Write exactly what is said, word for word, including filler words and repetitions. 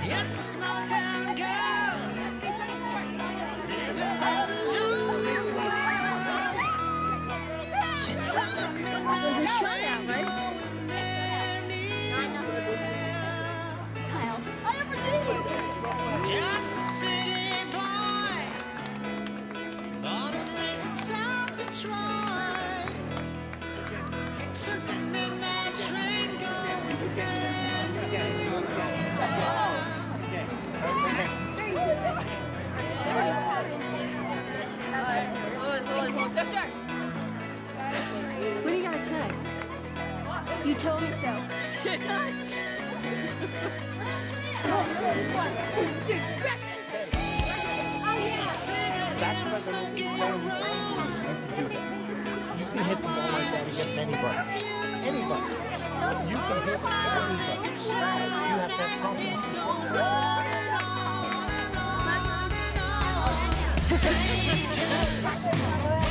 Just a small town girl, living in a lonely world. She took the midnight train going anywhere. Just a city boy, born and raised in South Detroit. He took the midnight train going What do you gotta say? You told me so. Did I? That's what smoking room. You can hit the ball like that against anybody. Anybody. You can hit anybody. You have to have confidence.